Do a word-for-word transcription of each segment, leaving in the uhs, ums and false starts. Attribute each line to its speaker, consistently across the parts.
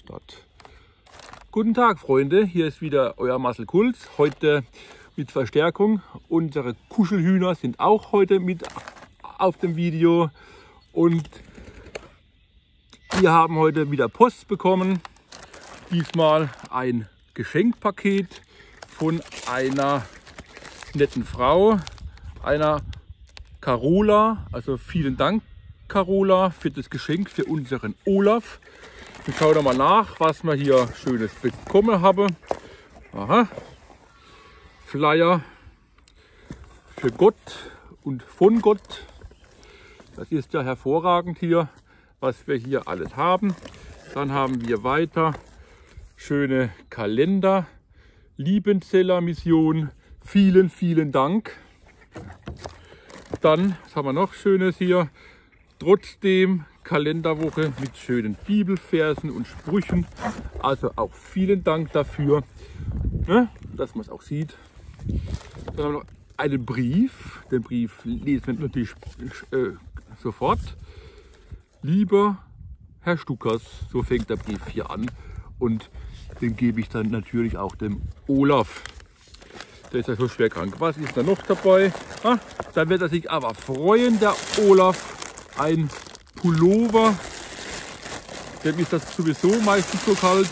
Speaker 1: Start. Guten Tag Freunde, hier ist wieder euer Marcel Kulz. Heute mit Verstärkung. Unsere Kuschelhühner sind auch heute mit auf dem Video. Und wir haben heute wieder Post bekommen. Diesmal ein Geschenkpaket von einer netten Frau, einer Carola. Also vielen Dank Carola für das Geschenk für unseren Olaf. Ich schaue da mal nach, was wir hier Schönes bekommen haben. Aha. Flyer für Gott und von Gott. Das ist ja hervorragend hier, was wir hier alles haben. Dann haben wir weiter schöne Kalender, Liebenzeller Mission. Vielen, vielen Dank. Dann, was haben wir noch Schönes hier? Trotzdem Kalenderwoche mit schönen Bibelversen und Sprüchen. Also auch vielen Dank dafür, ne, dass man es auch sieht. Dann haben wir noch einen Brief. Den Brief lesen wir natürlich äh, sofort. Lieber Herr Stuckers, so fängt der Brief hier an. Und den gebe ich dann natürlich auch dem Olaf. Der ist ja so schwer krank. Was ist da noch dabei? Ah, da wird er sich aber freuen, der Olaf. Ein Pullover. Dem ist das sowieso meistens so kalt.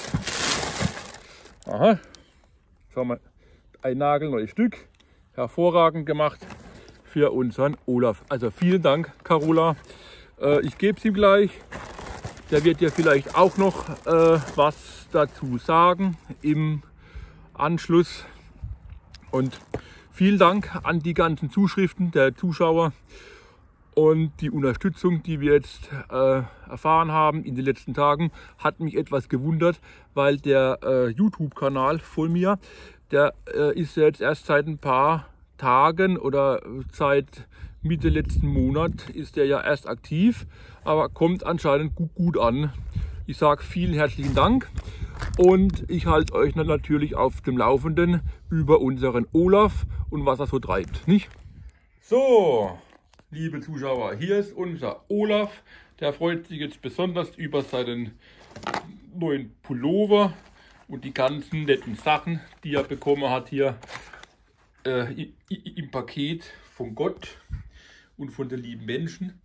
Speaker 1: Aha. Schauen wir, ein nagelneues Stück. Hervorragend gemacht für unseren Olaf. Also vielen Dank, Carola. Äh, ich gebe es ihm gleich. Der wird ja vielleicht auch noch äh, was dazu sagen im Anschluss. Und vielen Dank an die ganzen Zuschriften der Zuschauer und die Unterstützung, die wir jetzt äh, erfahren haben in den letzten Tagen, hat mich etwas gewundert, weil der äh, YouTube-Kanal von mir, der äh, ist jetzt erst seit ein paar Tagen oder seit Mitte letzten Monat ist der ja erst aktiv, aber kommt anscheinend gut, gut an. Ich sage vielen herzlichen Dank und ich halte euch natürlich auf dem Laufenden über unseren Olaf und was er so treibt, nicht? So, liebe Zuschauer, hier ist unser Olaf. Der freut sich jetzt besonders über seinen neuen Pullover und die ganzen netten Sachen, die er bekommen hat hier äh, im Paket von Gott und von den lieben Menschen.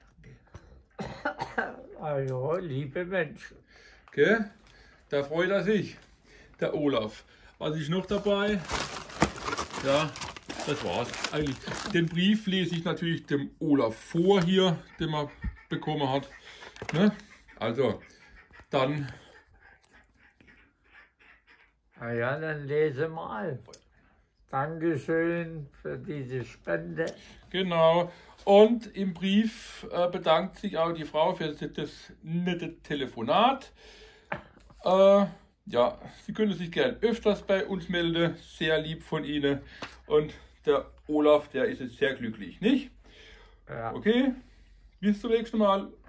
Speaker 2: Also, liebe Menschen.
Speaker 1: Okay, da freut er sich, der Olaf. Was ist noch dabei? Ja, das war's eigentlich. Den Brief lese ich natürlich dem Olaf vor hier, den er bekommen hat. Ne? Also, dann.
Speaker 2: Na ja, dann lese mal. Dankeschön für diese Spende.
Speaker 1: Genau. Und im Brief äh, bedankt sich auch die Frau für das nette Telefonat. Äh, ja, Sie können sich gern öfters bei uns melden. Sehr lieb von Ihnen. Und der Olaf, der ist jetzt sehr glücklich, nicht?
Speaker 2: Ja.
Speaker 1: Okay, bis zum nächsten Mal.